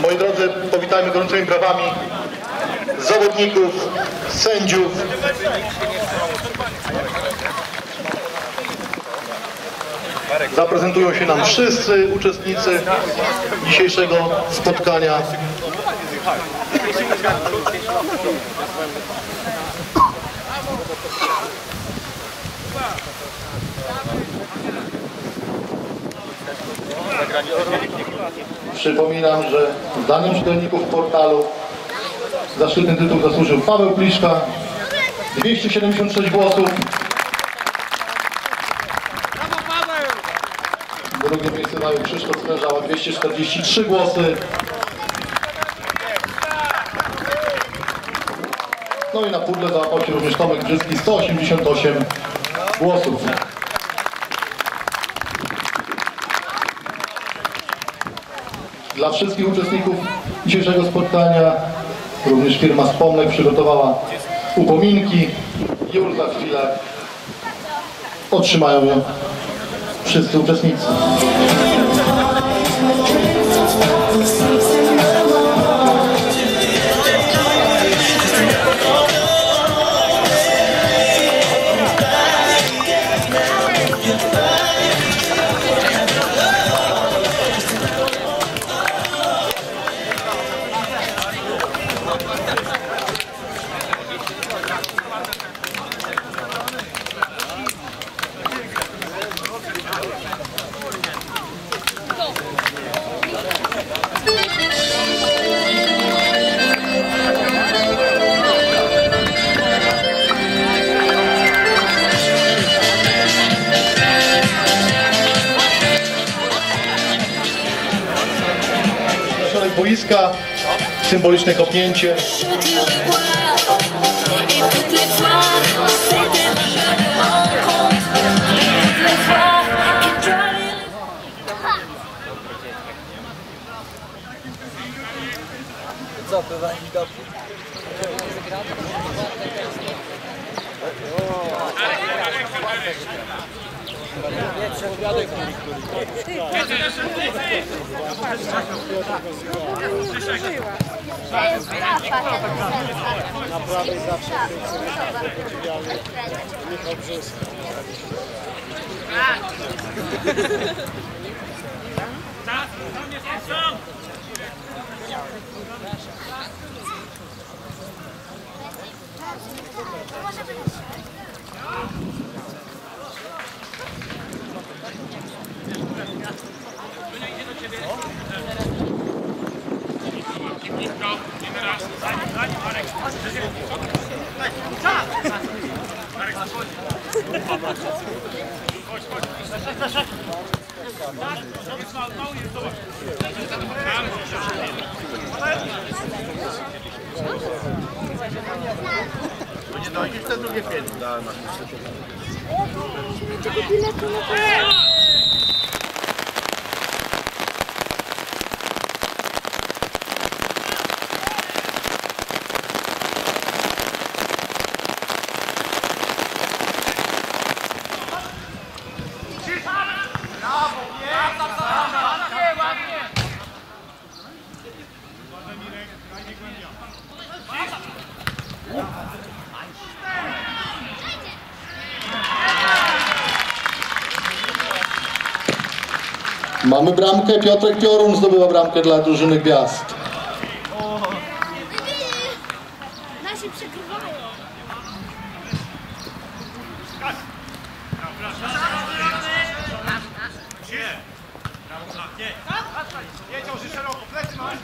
Moi drodzy, powitajmy gorącymi brawami zawodników, sędziów. Zaprezentują się nam wszyscy uczestnicy dzisiejszego spotkania. Przypominam, że w danym czytelniku w portalu zaszczytny tytuł zasłużył Paweł Pliszka, 276 głosów. Drugie miejsce mają Krzysztof Sprężała, 243 głosy. No i na pudle załapał się również Tomek Brzyski, 188 głosów. Dla wszystkich uczestników dzisiejszego spotkania również firma Spomnek przygotowała upominki. Już za chwilę otrzymają je wszyscy uczestnicy. Boiska, symboliczne kopnięcie. Co, bywali dobry? Na prawej zawsze podziwiamy Michał Brzyski. Nie dojdziesz te drugie piętro. Mamy bramkę, Piotrek Piorun zdobywa bramkę dla drużyny Gwiazd. Nasi przegrywają. Wiedział, że szeroko, plecy masz.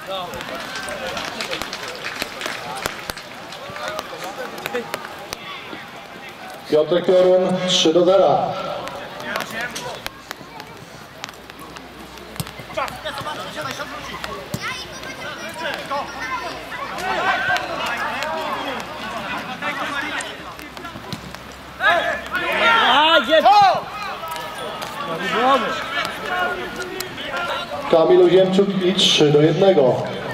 Piotrek Piorun 3-0. Kamil Oziemczuk i 3-1.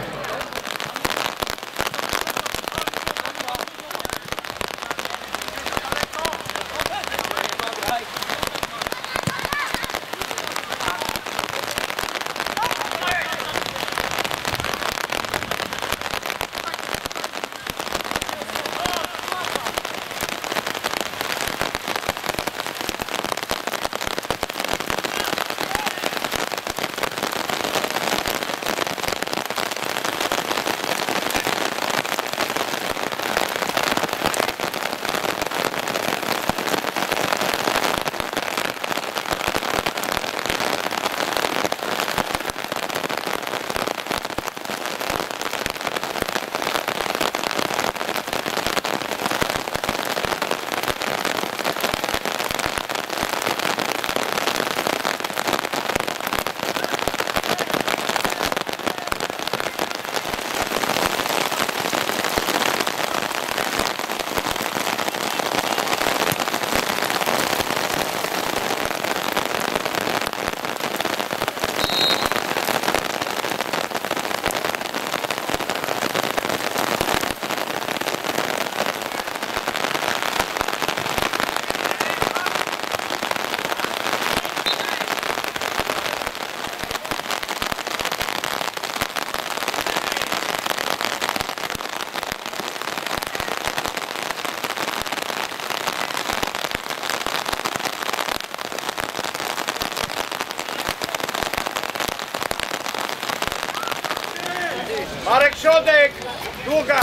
Marek, środek! Długa!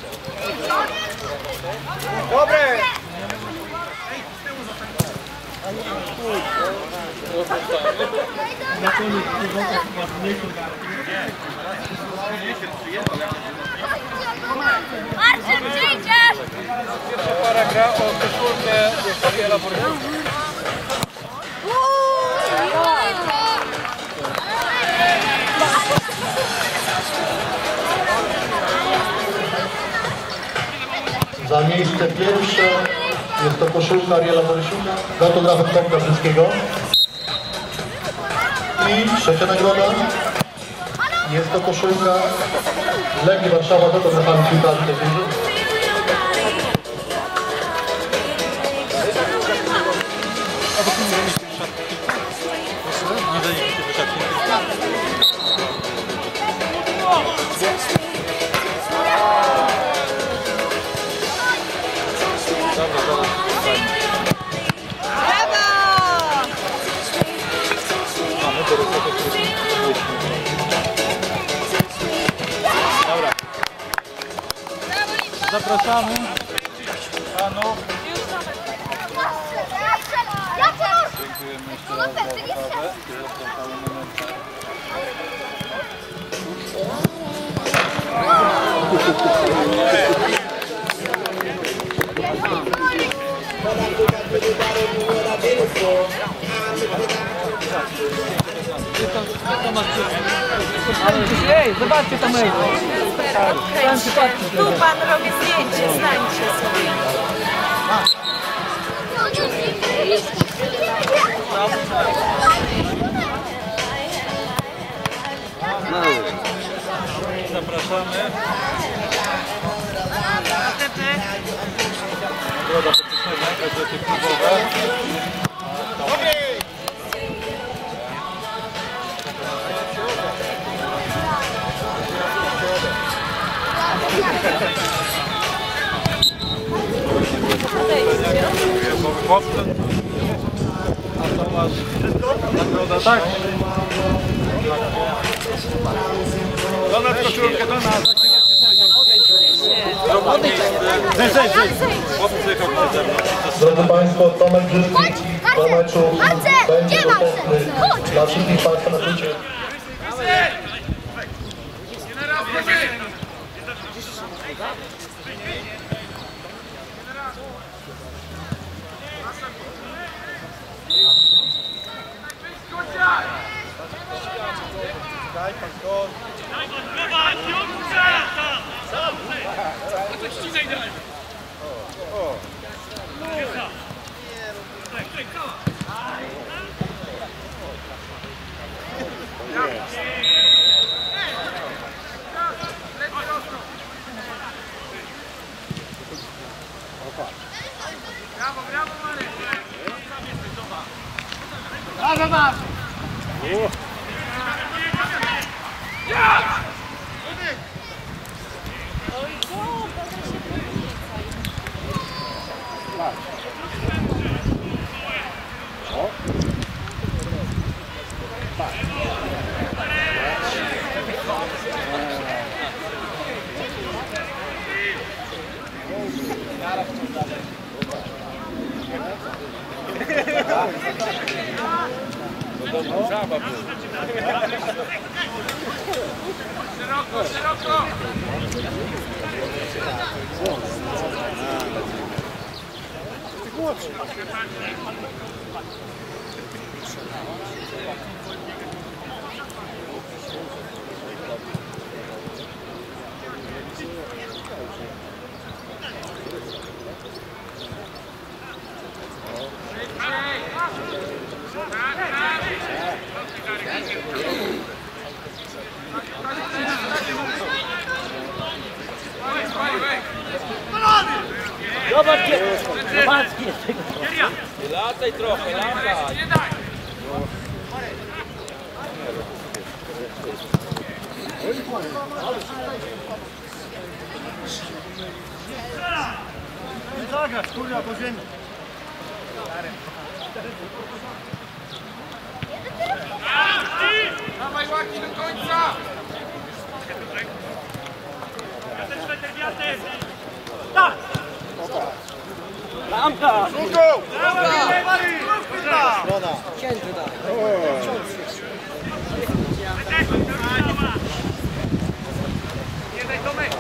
Dobre! Marcin, przyjdziesz! Pierwsza para gra o koszulkę Ariela Borysowicza. Za miejsce pierwsze jest to koszulka Ariela Borysiuka z autografem Tomka Wszystkiego. I trzecia nagroda jest to koszulka Legii Warszawa z autografami piłkarzy tej drużyny. Zapraszamy panów. Dziękujemy jeszcze raz za zabawę. Ej, zobaczcie to mail. Tu pan robi zdjęcie, znajdźcie sobie. Zapraszamy. Droga podpisania, gazety klubowe. Chłopcem. A to masz nagroda, tak? Do nas koszulkę, do nas. Drodzy Państwo, Tomek Brzyski po meczu będzie dostępny dla wszystkich Państwa na życie. Daj pan gol. Brawo, brawo Marek! Brawo, masz! Szeroko, szeroko! Zobaczcie! Zobaczcie! Lataj trochę, lataj. Zagrać, kurwa, po ziemi! Dawaj łaki do końca! Tak! Bramka! Drugą! Cięty da. Nie daj Tomek!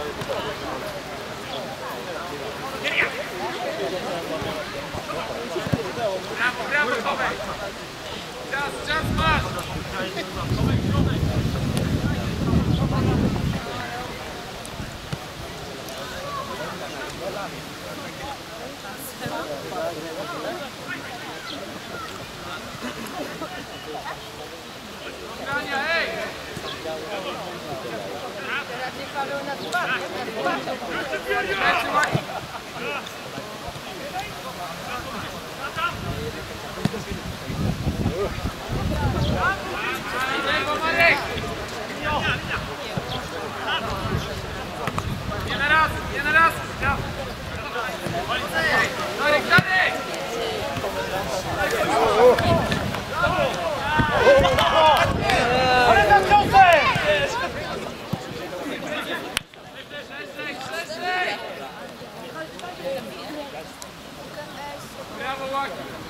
Brawo, brawo Tomek! Czas masz! Grania, ej! Lewo, Marek! Nie na raz, nie na raz! Darek, Darek! Ale na ciosę! Brawo, Łaki!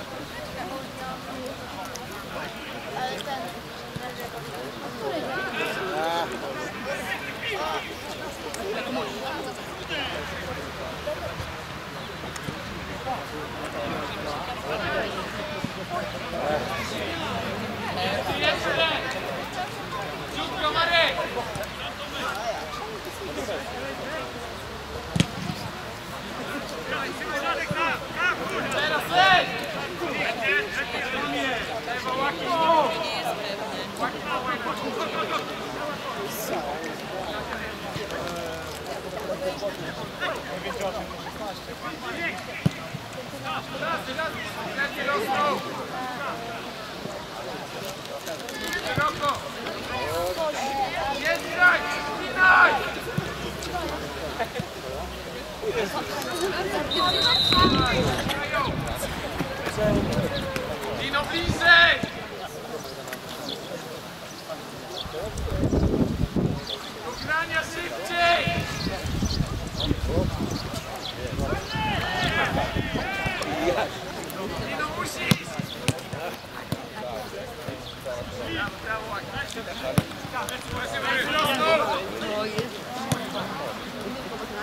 Ciutko, Marek! Teraz lej! Lewo, Łaki! Szeroko! Nie zgraj! Spinaj! Dino bliżej! Do grania szybciej! Dino musisz! Brawo, Łaki!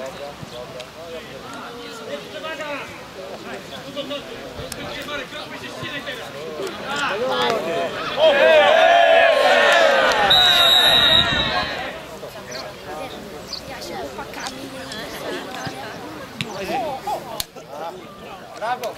Brawo!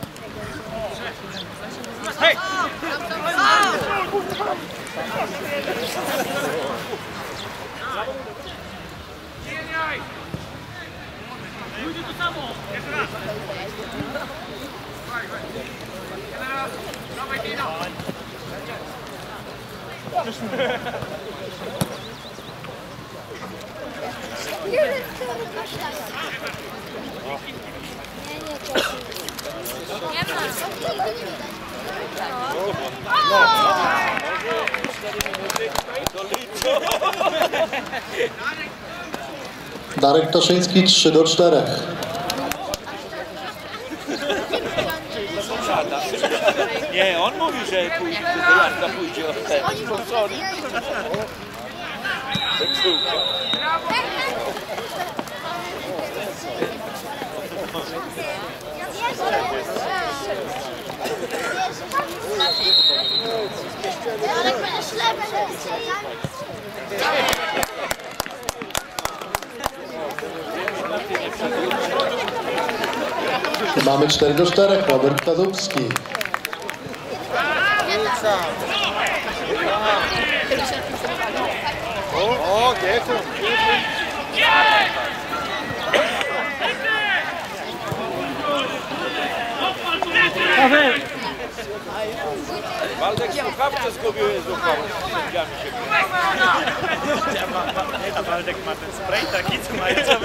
Darek Ptaszyński 3-4. Nie, on mówi, że pójdzie, że Janka pójdzie od tego. Sorry. Ale będziesz lepszy. Mamy 4-4. Robert Kadubski. O, dziękuję. Waldek słuchawkę zgubił, jest zupełnie. A Waldek ma ten spray taki, co ma